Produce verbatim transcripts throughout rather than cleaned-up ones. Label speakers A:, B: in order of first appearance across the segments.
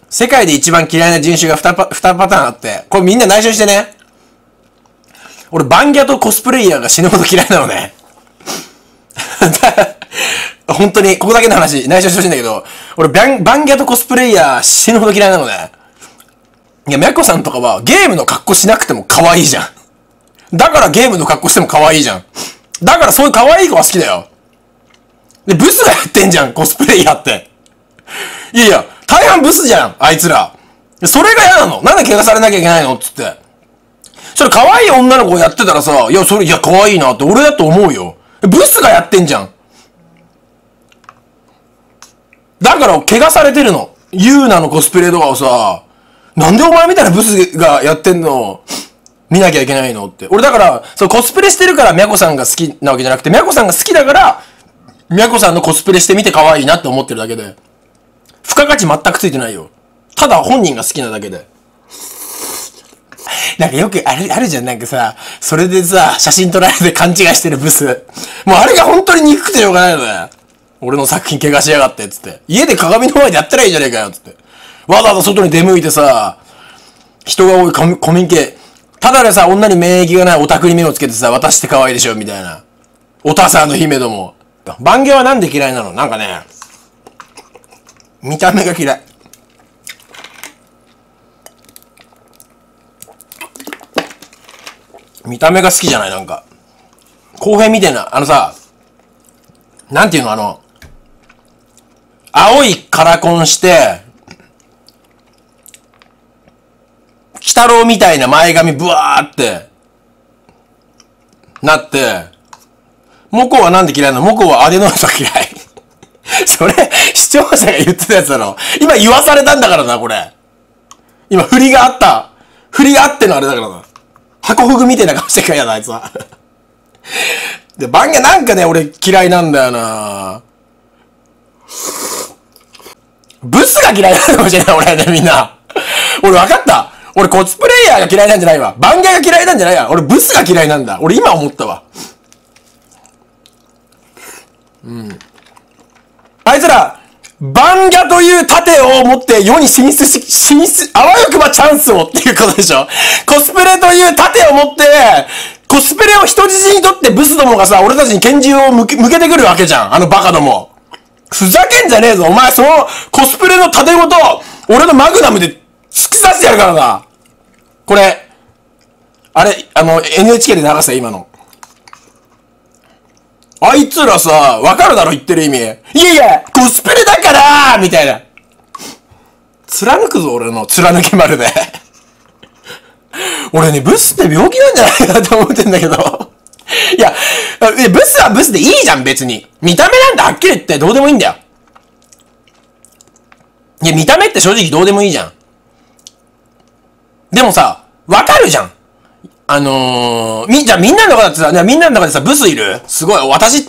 A: 世界で一番嫌いな人種が2パ、にパターンあって、これみんな内緒してね。俺、バンギャとコスプレイヤーが死ぬほど嫌いなのね。本当に、ここだけの話、内緒してほしいんだけど、俺バン、バンギャとコスプレイヤー死ぬほど嫌いなのね。いや、ミャコさんとかはゲームの格好しなくても可愛いじゃん。だからゲームの格好しても可愛いじゃん。だからそういう可愛い子は好きだよ。で、ブスがやってんじゃん、コスプレイヤーって。いやいや、大半ブスじゃん、あいつら。それが嫌なの。なんで怪我されなきゃいけないのつって。それ可愛い女の子やってたらさ、いや、それ、いや、可愛いなって俺だと思うよ。ブスがやってんじゃん。だから、怪我されてるの。ユーナのコスプレとかをさ、なんでお前みたいなブスがやってんの見なきゃいけないのって。俺だから、そうコスプレしてるからミャコさんが好きなわけじゃなくて、ミャコさんが好きだから、ミャコさんのコスプレしてみて可愛いなって思ってるだけで。付加価値全くついてないよ。ただ本人が好きなだけで。なんかよくある、あるじゃん。なんかさ、それでさ、写真撮られて勘違いしてるブス。もうあれが本当に憎くてしょうがないのね。俺の作品怪我しやがって、つって。家で鏡の前でやったらいいじゃねえかよ、つって。わざわざ外に出向いてさ、人が多いコミュニケ、ただでさ、女に免疫がないオタクに目をつけてさ、私って可愛いでしょ、みたいな。おたさんの姫ども。バンゲはなんで嫌いなの？なんかね、見た目が嫌い。見た目が好きじゃない？なんか。公平みたいな、あのさ、なんていうのあの、青いカラコンして、鬼太郎みたいな前髪ブワーって、なって、モコはなんで嫌いなの？モコはアデノイズが嫌い。それ、視聴者が言ってたやつだろ。今言わされたんだからな、これ。今、振りがあった。振りがあってのあれだからな。箱フグみたいな顔してるからやだ、あいつは。で、バンゲなんかね、俺嫌いなんだよな。ブスが嫌いなのかもしれない、俺ね、みんな。俺分かった。俺コスプレイヤーが嫌いなんじゃないわ。バンゲが嫌いなんじゃないわ。俺ブスが嫌いなんだ。俺今思ったわ。うん。あいつら、バンギャという盾を持って世に進出し、進出、あわよくばチャンスをっていうことでしょ。コスプレという盾を持って、コスプレを人質にとってブスどもがさ、俺たちに拳銃を向け、向けてくるわけじゃん。あのバカども。ふざけんじゃねえぞ。お前そのコスプレの盾ごと、俺のマグナムで突き刺してやるからな。これ、あれ、あの、エヌエイチケー で流せ、今の。あいつらさ、わかるだろ言ってる意味。いやいや、コスプレだからーみたいな。貫くぞ、俺の貫き丸で。俺ね、ブスって病気なんじゃないかなと思ってんだけど。いや、ブスはブスでいいじゃん、別に。見た目なんてはっきり言ってどうでもいいんだよ。いや、見た目って正直どうでもいいじゃん。でもさ、わかるじゃん。あのー、み、じゃあみんなの中だってさ、みんなの中でさ、ブスいる？すごい、私って、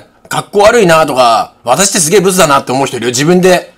A: 格好悪いなとか、私ってすげえブスだなって思う人いるよ。自分で。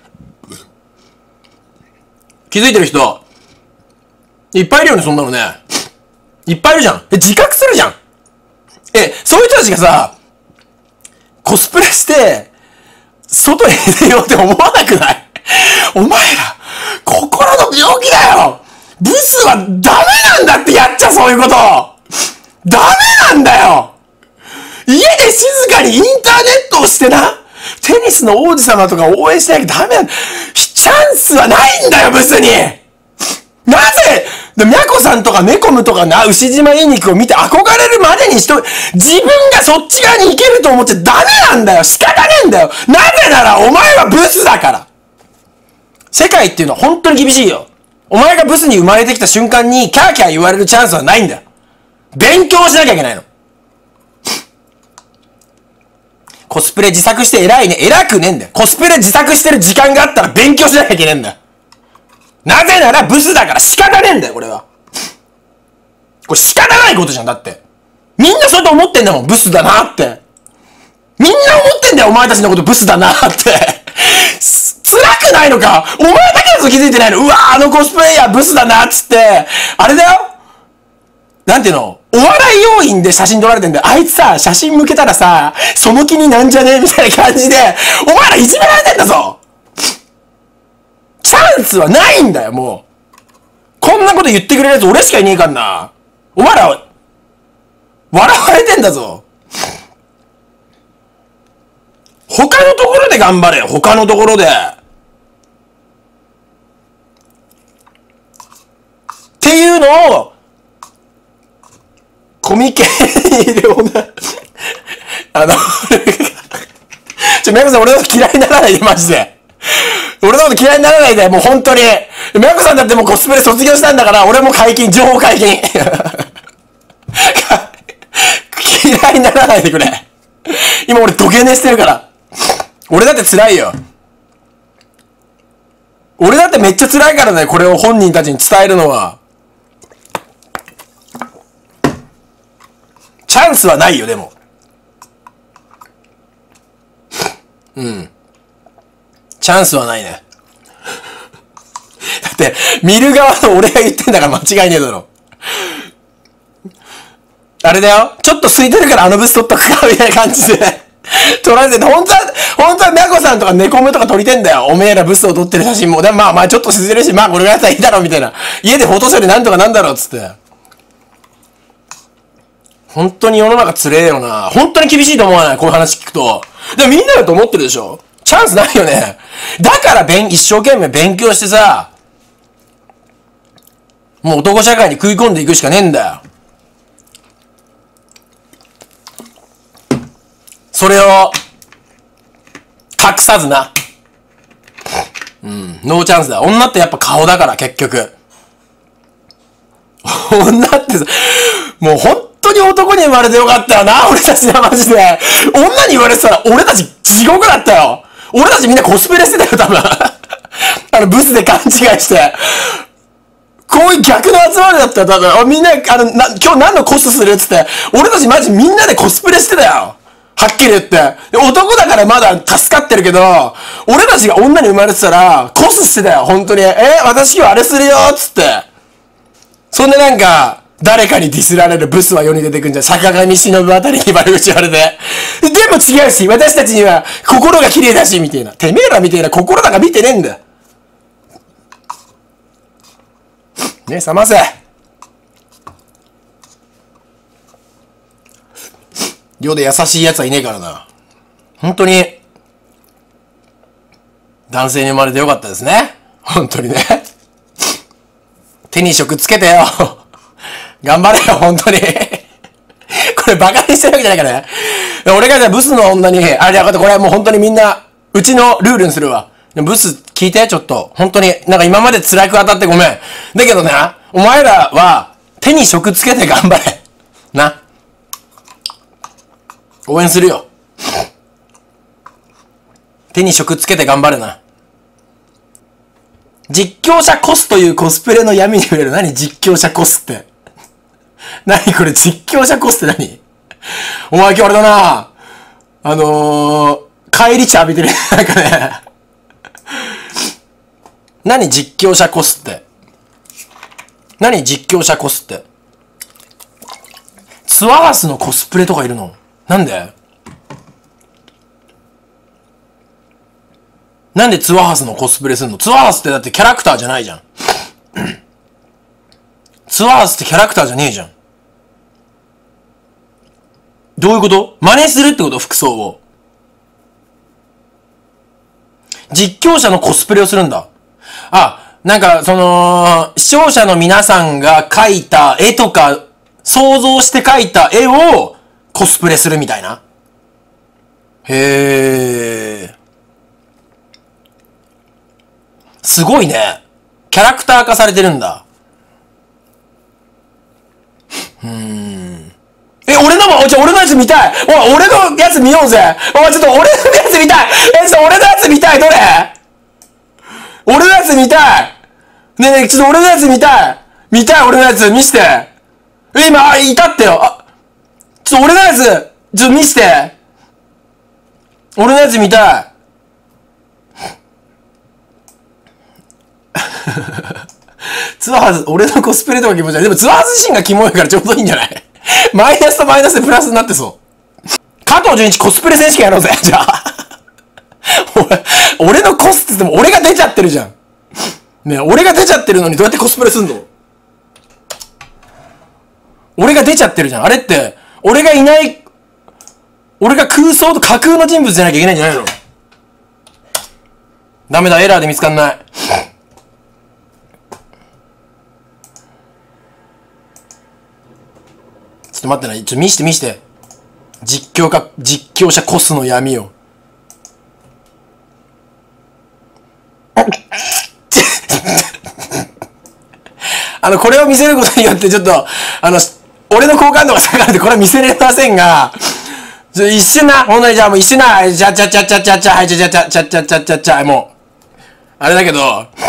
A: 気づいてる人。いっぱいいるよね、そんなのね。いっぱいいるじゃん。え、自覚するじゃん。え、そういう人たちがさ、コスプレして、外に出ようって思わなくない？お前ら、心の病気だよ！ブスはダメなんだってやっちゃそういうこと！ダメなんだよ！家で静かにインターネットをしてな、テニスの王子様とか応援しなきゃダメなんだ。チャンスはないんだよ、ブスに！なぜ、ミャコさんとかメコムとかな、牛島インニクを見て憧れるまでに人、自分がそっち側に行けると思っちゃダメなんだよ！仕方ねえんだよ！なぜならお前はブスだから！世界っていうのは本当に厳しいよ。お前がブスに生まれてきた瞬間にキャーキャー言われるチャンスはないんだよ。勉強しなきゃいけないの。コスプレ自作して偉いね。偉くねえんだよ。コスプレ自作してる時間があったら勉強しなきゃいけないんだよ。なぜならブスだから仕方ねえんだよ、これは。これ仕方ないことじゃん、だって。みんなそうやって思ってんだもん、ブスだなって。みんな思ってんだよ、お前たちのことブスだなって。辛くないのか？お前だけだと気づいてないの？うわぁ、あのコスプレイヤーブスだなっつって、あれだよ？なんていうの？お笑い要員で写真撮られてんだよ。あいつさ、写真向けたらさ、その気になんじゃねえみたいな感じで、お前らいじめられてんだぞ！ チャンスはないんだよ、もう。こんなこと言ってくれるやつ俺しかいねえかんな。お前ら、笑われてんだぞ。他のところで頑張れよ、他のところで。っていうのを、コミケでおな、あの、ちょ、メコさん俺のこと嫌いにならないで、マジで。俺のこと嫌いにならないで、もう本当に。メコさんだってもうコスプレ卒業したんだから、俺も解禁、情報解禁。嫌いにならないでくれ。今俺土下寝してるから。俺だって辛いよ。俺だってめっちゃ辛いからね、これを本人たちに伝えるのは。チャンスはないよ、でも。うん。チャンスはないね。だって、見る側の俺が言ってんだから間違いねえだろ。あれだよ。ちょっと空いてるからあのブス撮っとくか、みたいな感じで。撮られてて、本当は、本当はミャコさんとかネコムとか撮りてんだよ。おめえらブスを撮ってる写真も。でもまあまあちょっとしずるし、まあこれがやったらいいだろう、みたいな。家でフォト処理なんとかなんだろう、つって。本当に世の中つれえよな。本当に厳しいと思わない、こういう話聞くと。でもみんなだと思ってるでしょ。チャンスないよね。だから勉、一生懸命勉強してさ、もう男社会に食い込んでいくしかねえんだよ。それを、隠さずな。うん、ノーチャンスだ。女ってやっぱ顔だから、結局。女ってさ、もう本当に男に生まれてよかったよな、俺たちはマジで。女に言われてたら、俺たち地獄だったよ。俺たちみんなコスプレしてたよ、多分。あの、ブスで勘違いして。こういう逆の集まりだったよ、多分。みんな、あの、な、今日何のコスするっつって。俺たちマジみんなでコスプレしてたよ。はっきり言って。男だからまだ助かってるけど、俺たちが女に生まれてたら、コスしてたよ、本当に。え、私今日あれするよ、つって。そんでなんか、誰かにディスられるブスは世に出てくんじゃん。坂上忍あたりに悪口言われて。でも違うし、私たちには心が綺麗だし、みたいな。てめえらみたいな心なんか見てねえんだよ。ねえ、冷ませ。世で優しい奴はいねえからな。本当に、男性に生まれてよかったですね。本当にね。手に職つけてよ。頑張れよ、本当に。これバカにしてるわけじゃないからね。俺がじゃあブスの女に、あれやかった、これはもう本当にみんな、うちのルールにするわ。ブス聞いて、ちょっと。本当に、なんか今まで辛く当たってごめん。だけどね、お前らは、手に職つけて頑張れ。な。応援するよ。手に職つけて頑張れな。実況者コスというコスプレの闇に触れる。何実況者コスって。何これ実況者コスって何？お前今日あれだな。あのー、帰り茶浴びてる。なんかね。何実況者コスって。何実況者コスって。ツアースのコスプレとかいるの？なんで？なんでツワースのコスプレするの？ツワースってだってキャラクターじゃないじゃん。ツワースってキャラクターじゃねえじゃん。どういうこと？真似するってこと？服装を。実況者のコスプレをするんだ。あ、なんか、その、視聴者の皆さんが描いた絵とか、想像して描いた絵をコスプレするみたいな。へー。すごいね。キャラクター化されてるんだ。うーん。え、俺のも、ちょ、俺のやつ見たい。おい、俺のやつ見ようぜ。おい、ちょっと俺のやつ見たい。え、ちょっと俺のやつ見たい。どれ？俺のやつ見たい。ねえねえ、ちょっと俺のやつ見たい。見たい、俺のやつ見して。え、今、あ、いたってよ。あ、ちょっと俺のやつ、ちょっと見して。俺のやつ見たい。ツアーズ、俺のコスプレとか気持ち悪い。でもツアーズ自身がキモいからちょうどいいんじゃない？マイナスとマイナスでプラスになってそう。加藤純一コスプレ選手権やろうぜ、じゃあ。俺、俺のコスって言っても俺が出ちゃってるじゃん。 ねえ、俺が出ちゃってるのにどうやってコスプレすんの？俺が出ちゃってるじゃん。あれって、俺がいない、俺が空想と架空の人物じゃなきゃいけないんじゃないの？ダメだ、エラーで見つかんない。ちょっと待ってな、ちょっと見して見して。実況か、実況者コスの闇を。あの、これを見せることによってちょっと、あの、俺の好感度が下がるんで、これは見せれませんが、ちょ、一瞬な、ほんとにじゃあもう一瞬な、じゃちゃちゃちゃちゃちゃ、はい、ちゃちゃちゃちゃちゃちゃちゃちゃ、もう、あれだけど、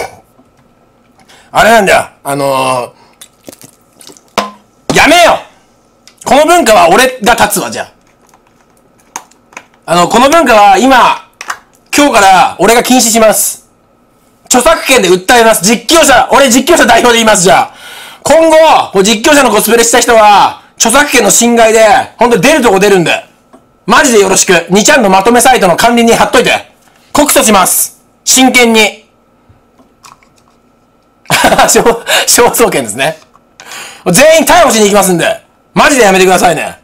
A: あれなんだよ、あのー、やめよこの文化は俺が立つわ、じゃあ。あの、この文化は今、今日から俺が禁止します。著作権で訴えます。実況者、俺実況者代表で言います、じゃあ。今後、実況者のコスプレした人は、著作権の侵害で、ほんと出るとこ出るんで。マジでよろしく。にちゃんのまとめサイトの管理人貼っといて。告訴します。真剣に。肖像権ですね。全員逮捕しに行きますんで。マジでやめてくださいね。